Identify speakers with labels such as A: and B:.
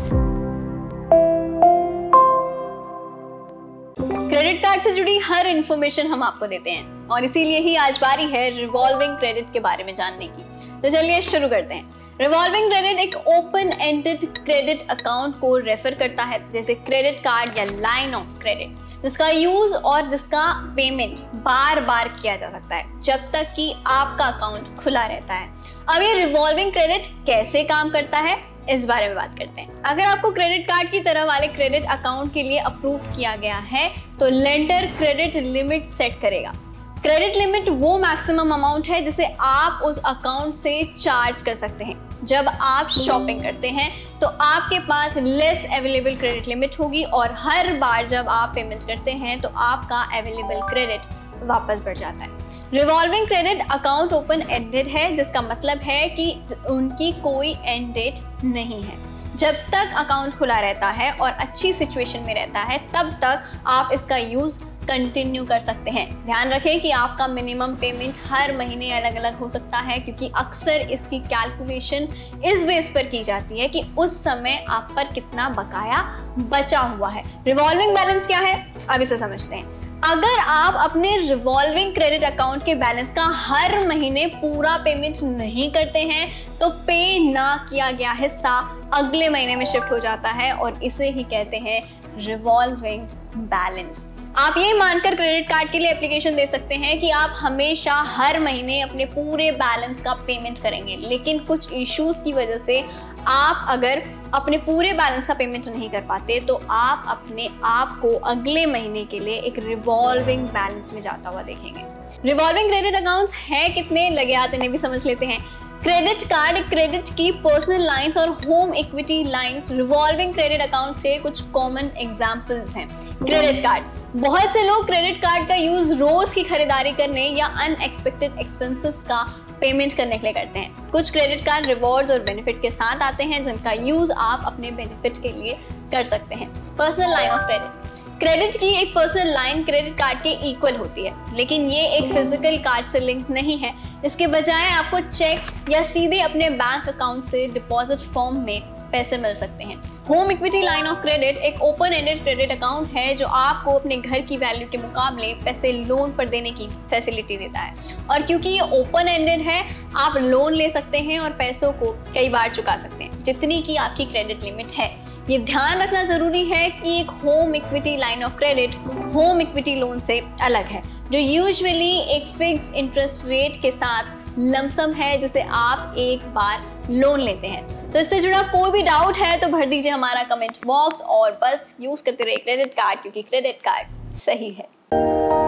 A: Credit card से जुड़ी हर information हम आपको देते हैं और इसीलिए ही आज बारी है रिवॉल्विंग क्रेडिट के बारे में जानने की। तो चलिए शुरू करते हैं। रिवॉल्विंग क्रेडिट एक ओपन एंडेड क्रेडिट अकाउंट को रेफर करता है, जैसे क्रेडिट कार्ड या लाइन ऑफ क्रेडिट, जिसका यूज और जिसका पेमेंट बार बार किया जा सकता है जब तक कि आपका अकाउंट खुला रहता है। अब ये रिवॉल्विंग क्रेडिट कैसे काम करता है, इस बारे में बात करते हैं। अगर आपको क्रेडिट कार्ड की तरह वाले क्रेडिट अकाउंट के लिए अप्रूव किया गया है तो लेंडर क्रेडिट लिमिट सेट करेगा। क्रेडिट लिमिट वो मैक्सिमम अमाउंट है जिसे आप उस अकाउंट से चार्ज कर सकते हैं। जब आप शॉपिंग करते हैं तो आपके पास लेस अवेलेबल क्रेडिट लिमिट होगी और हर बार जब आप पेमेंट करते हैं तो आपका अवेलेबल क्रेडिट वापस बढ़ जाता है। Revolving credit account open ended है, जिसका मतलब है कि उनकी कोई एंड डेट नहीं है। जब तक अकाउंट खुला रहता है और अच्छी सिचुएशन में रहता है तब तक आप इसका यूज कंटिन्यू कर सकते हैं। ध्यान रखें कि आपका मिनिमम पेमेंट हर महीने अलग अलग हो सकता है, क्योंकि अक्सर इसकी कैलकुलेशन इस बेस पर की जाती है कि उस समय आप पर कितना बकाया बचा हुआ है। रिवॉल्विंग बैलेंस क्या है, अब इसे समझते हैं। अगर आप अपने रिवॉल्विंग क्रेडिट अकाउंट के बैलेंस का हर महीने पूरा पेमेंट नहीं करते हैं तो पे ना किया गया हिस्सा अगले महीने में शिफ्ट हो जाता है और इसे ही कहते हैं रिवॉल्विंग बैलेंस। आप ये मानकर क्रेडिट कार्ड के लिए एप्लीकेशन दे सकते हैं कि आप हमेशा हर महीने अपने पूरे बैलेंस का पेमेंट करेंगे, लेकिन कुछ इश्यूज की वजह से आप अगर अपने पूरे बैलेंस का पेमेंट नहीं कर पाते तो आप अपने आप को अगले महीने के लिए एक रिवॉल्विंग बैलेंस में जाता हुआ देखेंगे। रिवॉल्विंग क्रेडिट अकाउंट्स हैं कितने, लगे हाथ इन्हें भी समझ लेते हैं। क्रेडिट कार्ड, क्रेडिट की पर्सनल लाइंस और home equity lines revolving credit account से कुछ कॉमन एग्जांपल्स हैं। क्रेडिट कार्ड, बहुत से लोग क्रेडिट कार्ड का यूज रोज की खरीदारी करने या अनएक्सपेक्टेड एक्सपेंसेस का पेमेंट करने के लिए करते हैं। कुछ क्रेडिट कार्ड रिवॉर्ड्स और बेनिफिट के साथ आते हैं जिनका यूज आप अपने बेनिफिट के लिए कर सकते हैं। Personal line of credit, credit की एक पर्सनल लाइन क्रेडिट कार्ड के इक्वल होती है, लेकिन ये एक फिजिकल कार्ड से लिंक नहीं है। इसके बजाय आपको चेक या सीधे अपने बैंक अकाउंट से डिपॉजिट फॉर्म में पैसे मिल सकते हैं। Home equity line of credit एक ओपन एंडेड क्रेडिट अकाउंट है जो आपको अपने घर की वैल्यू के मुकाबले पैसे लोन पर देने की फैसिलिटी देता है, और क्योंकि ये ओपन एंडेड है आप लोन ले सकते हैं और पैसों को कई बार चुका सकते हैं जितनी की आपकी क्रेडिट लिमिट है। ये ध्यान रखना जरूरी है कि एक home equity line of credit home equity loan से अलग है, जो यूजुअली एक फिक्स्ड इंटरेस्ट रेट के साथ लमसम है जिसे आप एक बार लोन लेते हैं। तो इससे जुड़ा कोई भी डाउट है तो भर दीजिए हमारा कमेंट बॉक्स और बस यूज करते रहिए क्रेडिट कार्ड, क्योंकि क्रेडिट कार्ड सही है।